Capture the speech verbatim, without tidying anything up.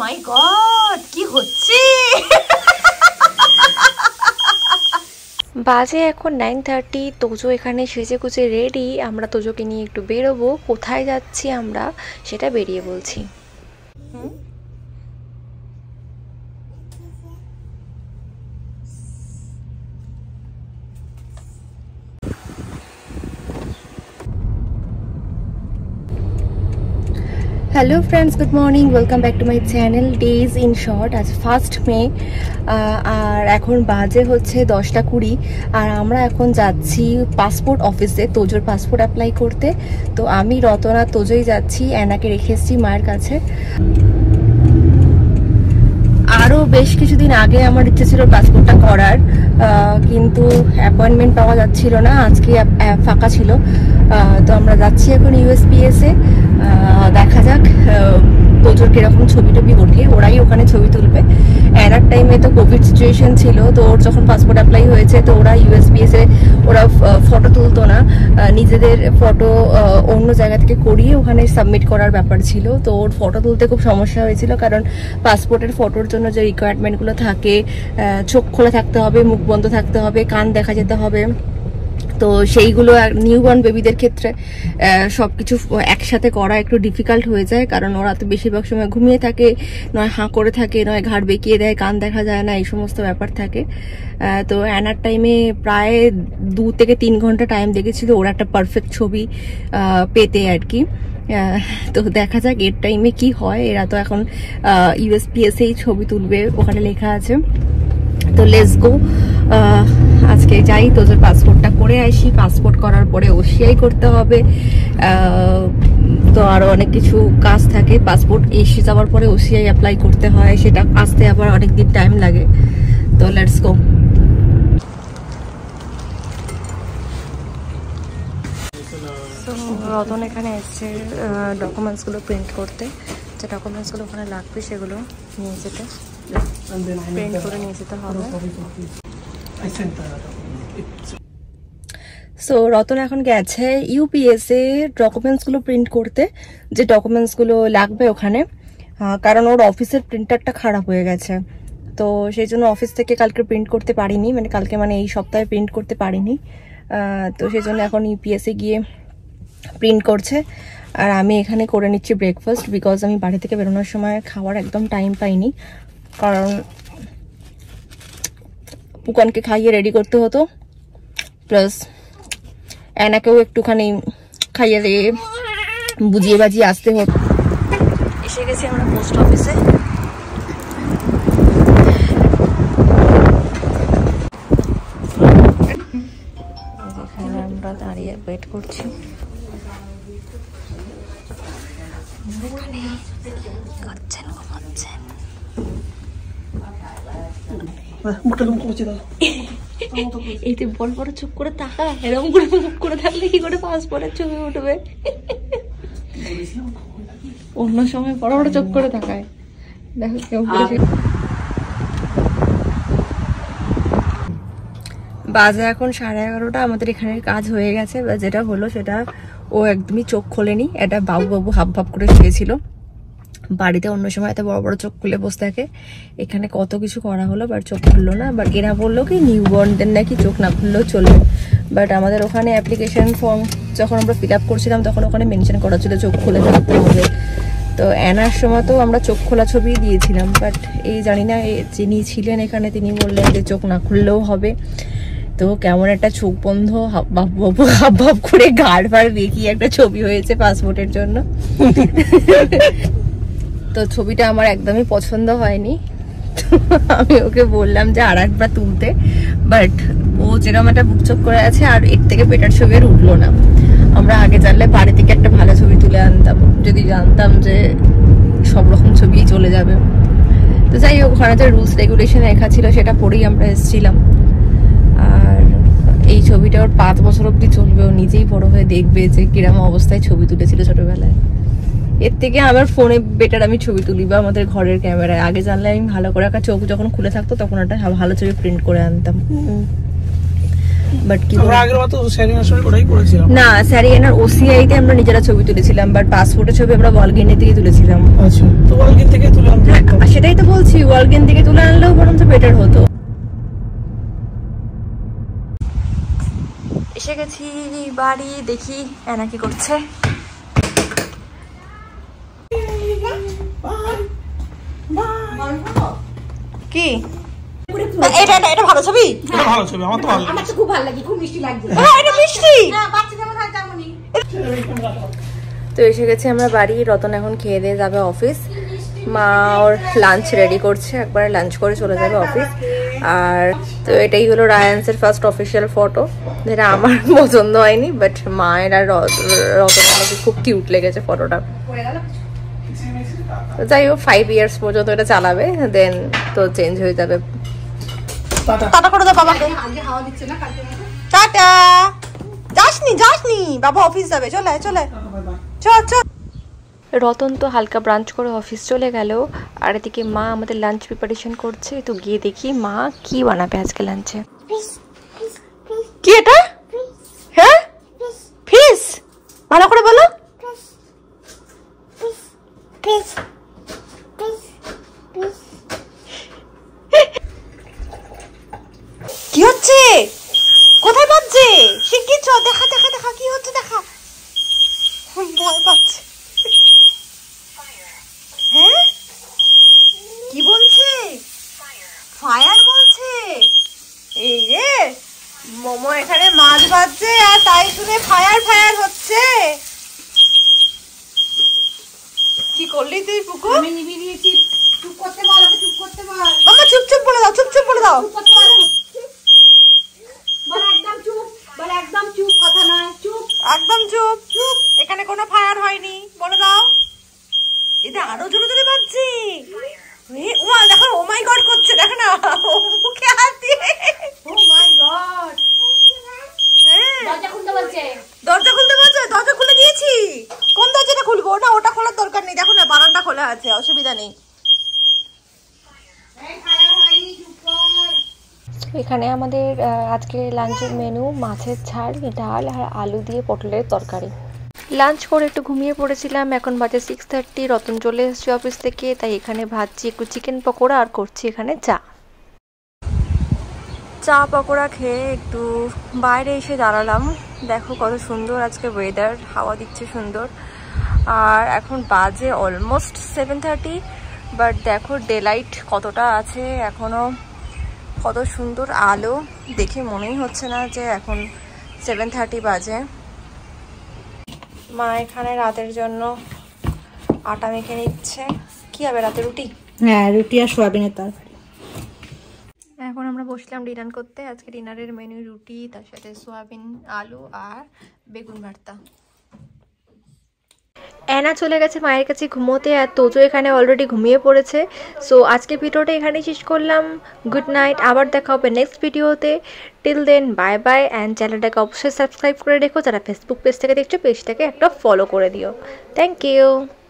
মাই god, কি হচ্ছে? বাজে এখন নাইন থার্টি। তোজো এখানে সেজে গুজে রেডি। আমরা তোজোকে নিয়ে একটু বেরোবো। কোথায় যাচ্ছি আমরা সেটা বেরিয়ে বলছি। Hmm hello friends, good morning, welcome back to my channel days in short. আজ ফার্স্ট মে আর এখন বাজে হচ্ছে দশটা কুড়ি। আর আমরা এখন যাচ্ছি পাসপোর্ট অফিসে তোজোর পাসপোর্ট অ্যাপ্লাই করতে। তো আমি রতনা তোজোই যাচ্ছি, অ্যানাকে রেখে এসেছি মায়ের কাছে। আরও বেশ কিছুদিন আগে আমার ইচ্ছে ছিল পাসপোর্টটা করার, কিন্তু অ্যাপয়েন্টমেন্ট পাওয়া যাচ্ছিল না। আজকে ফাঁকা ছিল, তো আমরা যাচ্ছি এখন ইউএসপিএসে। দেখা যাক তোজোর কিরকম ছবি টবি ওঠে, ওরাই ওখানে ছবি তুলবে। অ্যানার টাইমে তো কোভিড সিচুয়েশন ছিল, তো ওর যখন পাসপোর্ট অ্যাপ্লাই হয়েছে তো ওরা ইউএসপিএসে ওরা ফটো তুলতো না, নিজেদের ফটো অন্য জায়গা থেকে করিয়ে ওখানে সাবমিট করার ব্যাপার ছিল। তো ওর ফটো তুলতে খুব সমস্যা হয়েছিল, কারণ পাসপোর্টের ফটোর জন্য যে রিকোয়ারমেন্টগুলো থাকে, চোখ খোলা থাকতে হবে, মুখ বন্ধ থাকতে হবে, কান দেখা যেতে হবে। তো সেইগুলো নিউবর্ন বেবিদের ক্ষেত্রে সব কিছু একসাথে করা একটু ডিফিকাল্ট হয়ে যায়, কারণ ওরা তো বেশিরভাগ সময় ঘুমিয়ে থাকে, নয় হাঁ করে থাকে, নয় ঘাড় বেঁকিয়ে দেয়, কান দেখা যায় না, এই সমস্ত ব্যাপার থাকে। তো অ্যানার টাইমে প্রায় দু থেকে তিন ঘন্টা টাইম লেগেছিল ওরা একটা পারফেক্ট ছবি পেতে আর কি। তো দেখা যাক এর টাইমে কি হয়। এরা তো এখন ইউএসপিএসেই ছবি তুলবে, ওখানে লেখা আছে। তো লেটস গো, আজকে যাই, তোজোর পাসপোর্টটা করে আসি। পাসপোর্ট করার পরে ওসিআই করতে হবে, তো আরো অনেক কিছু কাজ থাকে। পাসপোর্ট এসে যাওয়ার পরে ওসিআই অ্যাপ্লাই করতে হয়, সেটা আসতে আবার অনেক দিন টাইম লাগে। তো লেটস গো। তো রতন এখানে এসছে ডকুমেন্টসগুলো প্রিন্ট করতে, যে ডকুমেন্টসগুলো ওখানে লাগবে সেগুলো নিয়ে যেতে, প্রিন্ট করে নিয়ে যেতে হবে। সো রতন এখন গেছে ইউপিএসএ ডকুমেন্টসগুলো প্রিন্ট করতে, যে ডকুমেন্টসগুলো লাগবে ওখানে, কারণ ওর অফিসের প্রিন্টারটা খারাপ হয়ে গেছে। তো সেই জন্য অফিস থেকে কালকে প্রিন্ট করতে পারিনি, মানে কালকে মানে এই সপ্তাহে প্রিন্ট করতে পারিনি। তো সেই জন্য এখন ইউপিএসএ গিয়ে প্রিন্ট করছে। আর আমি এখানে করে নিচ্ছি ব্রেকফাস্ট, বিকজ আমি বাড়ি থেকে বেরোনোর সময় খাওয়ার একদম টাইম পাইনি, কারণ পুকানকে খাইয়ে রেডি করতে হতো, প্লাস অ্যানাকেও একটুখানি খাইয়ে দিয়ে বুঝিয়ে বাজিয়ে আসতে হতো। এসে গেছি আমরা পোস্ট অফিসে। এখানে আমরা দাঁড়িয়ে ওয়েট করছি। এই তুই বড় বড় চুপ করে তাকা, এরকম করে মুখ করে থাকলে কি করে পাসপোর্টের ছবি উঠবে? অন্য সময় বড় বড় চোখ করে তাকায়, দেখো কেউ। বাজে এখন সাড়ে এগারোটা। আমাদের এখানের কাজ হয়ে গেছে, যেটা হলো সেটা ও একদমই চোখ খোলেনি। এটা বাবু বাবু হাব ভাব করে শুয়েছিল। বাড়িতে অন্য সময় এত বড় বড় চোখ খুলে বসে থাকে, এখানে কত কিছু করা হলো বাট চোখ খুললো না। বাট এরা বললো কি নিউবর্নদের নাকি চোখ না খুললেও চলবে, বাট আমাদের ওখানে অ্যাপ্লিকেশন ফর্ম যখন আমরা ফিল আপ করছিলাম তখন ওখানে মেনশন করা ছিল চোখ খুলে থাকতে হবে। তো অ্যানার সময় তো আমরা চোখ খোলা ছবি দিয়েছিলাম, বাট এই জানি না যিনি ছিলেন এখানে তিনি বললেন যে চোখ না খুললেও হবে। তো কেমন একটা চোখ বন্ধ হাব ভাব করে গাড় ফাড় বেঁকিয়ে একটা ছবি হয়েছে পাসপোর্টের জন্য। তো ছবিটা আমার একদমই পছন্দ হয়নি, আমি ওকে বললাম যে আর একবার তুলতে, বাট ও যেরকম একটা বুকচোক করে আছে, আর এর থেকে বেটার ছবি আর উঠলো না। আমরা আগে জানলে বাড়ি থেকে একটা ভালো ছবি তুলে আনতাম, যদি জানতাম যে সব রকম ছবি চলে যাবে। তো যাই হোক, ওখানে যে রুলস রেগুলেশন লেখা ছিল সেটা পড়েই আমরা এসেছিলাম। আর এই ছবিটা ওর পাঁচ বছর অব্দি চলবে, ও নিজেই বড় হয়ে দেখবে যে কিরকম অবস্থায় ছবি তুলেছিল ছোটবেলায়। এর থেকে আমার ফোনে বেটার আমি ছবি তুলি, বা আমাদের ঘরের ক্যামেরায়। আগে জানলে আমি ভালো করে একটা চোখ যখন খুলে থাকতো তখন একটা ভালো ছবি প্রিন্ট করে আনতাম। বাট কি আমরা আগের বার তো স্যারিনার সঙ্গে ওটাই করেছিলাম। না, স্যারিয়ানার ওসিআই তে আমরা নিজেরা ছবি তুলেছিলাম, বাট পাসপোর্টের ছবি আমরা ওয়ালগেনে থেকে তুলেছিলাম। আচ্ছা, তো ওয়ালগেন থেকে তুলে আনতে হতো। সেটাই তো বলছি, ওয়ালগেন থেকে তুলে আনলেও বরং তো বেটার হতো। এসে গেছি বাড়ি, দেখি এনা কি করছে। কি এটা এটা এটা ভালো ছবি? এটা ভালো ছবি, আমার তো ভালো লাগে। আমার তো খুব ভালো লাগে, খুব মিষ্টি লাগছে। হ্যাঁ, এটা মিষ্টি। হ্যাঁ, বাচ্চা যেমন হয় তেমনই। তো এসে গেছি আমরা বাড়ি। রতন এখন খেয়ে দিয়ে যাবে অফিস। মা ওর লাঞ্চ রেডি করছে, একবার লাঞ্চ করে চলে যাবে অফিস। আর তো এটাই হলো রায়ান্সের ফার্স্ট অফিসিয়াল ফটো, যেটা আমার পছন্দ হয়নি, বাট মায়ের আর রতন আমাকে খুব কিউট লেগেছে ফটোটা। যাই হোক, ফাইভ ইয়ার্স পর্যন্ত এটা চালাবে, দেন তো চেঞ্জ হয়ে যাবে। টাটা করে দাও বাবাকে। আজকে হাওয়া দিচ্ছে না, কালকে মতো। টাটা। যাসনি যাসনি, বাবা অফিস যাবে, চলে চলে চল চল। রতন তো হালকা ব্রাঞ্চ করে অফিস চলে গেল, আর এদিকে মা আমাদের লাঞ্চ প্রিপারেশন করছে। তো গিয়ে দেখি মা কি বানাবে আজকে লাঞ্চে। কি এটা? হ্যাঁ, ফিশ। ভালো করে বলো। কি হচ্ছে? কোথায় পাচ্ছে? শিগগির চল, দেখা দেখা দেখা কি হচ্ছে দেখা। ভয় পাচ্ছে। হ্যাঁ, কি বলছে? ফায়ার বলছে। এই রে, মোমো এখানে মাছ ভাজছে আর তাই শুনে ফায়ার ফায়ার হচ্ছে। কি করলি তুই পুকু? আমি নিবি দিয়েছি, চুপ করতে বল, ওকে চুপ করতে বল। মামা চুপ চুপ বলে দাও, চুপ চুপ বলে দাও। চুপ করতে বল। বল একদম চুপ, বল একদম চুপ, কথা নয়, চুপ। একদম চুপ চুপ। এখানে কোনো ফায়ার হয়নি, বলে দাও। এটা আরো জোরে জোরে বাজছে। ওমা দেখো, ও মাই গড করছে, দেখো না মুখে হাত দিয়ে। Oh my god. হ্যাঁ, দরজা খুলতে বলছে। দরজা খুলতে বলছে, দরজা খুলে দিয়েছি। কোন দরজাটা খুলবো? ওটা ওটা খোলার দরকার নেই, দেখো না বারান্দা খোলা আছে, অসুবিধা নেই। এই ফায়ার হয়নি, চুপ কর। এখানে আমাদের আজকে লাঞ্চের মেনু মাছের ঝাল, ডাল আর আলু দিয়ে পটলের তরকারি। লাঞ্চ করে একটু ঘুমিয়ে পড়েছিলাম। এখন বাজে সিক্স থার্টি। রতন চলে এসেছে অফিস থেকে, তাই এখানে ভাজছি একটু চিকেন পকোড়া আর করছি এখানে চা। চা পকোড়া খেয়ে একটু বাইরে এসে দাঁড়ালাম। দেখো কত সুন্দর আজকে ওয়েদার, হাওয়া দিচ্ছে সুন্দর। আর এখন বাজে অলমোস্ট সেভেন থার্টি, বাট দেখো ডে লাইট কতটা আছে এখনও, কত সুন্দর আলো। দেখে মনেই হচ্ছে না যে এখন সেভেন থার্টি বাজে। মা এখানে রাতের জন্য আটা মেখে নিচ্ছে। কি হবে রাতে? রুটি? হ্যাঁ, রুটি আর সোয়াবিনের তরকারি। এখন আমরা বসলাম ডিনার করতে। আজকে ডিনারের মেনু রুটি, তার সাথে সোয়াবিন, আলু আর বেগুন ভর্তা। অ্যানা চলে গেছে মায়ের কাছে ঘুমোতে, আর তোজো এখানে অলরেডি ঘুমিয়ে পড়েছে। সো আজকে ভিডিওটা এখানেই শেষ করলাম। গুড নাইট, আবার দেখা হবে নেক্সট ভিডিওতে। Till then bye bye, and চ্যানেলটাকে অবশ্যই সাবস্ক্রাইব করে রেখো। যারা ফেসবুক পেজ থেকে দেখছো, পেজটাকে একটা ফলো করে দিও। Thank you.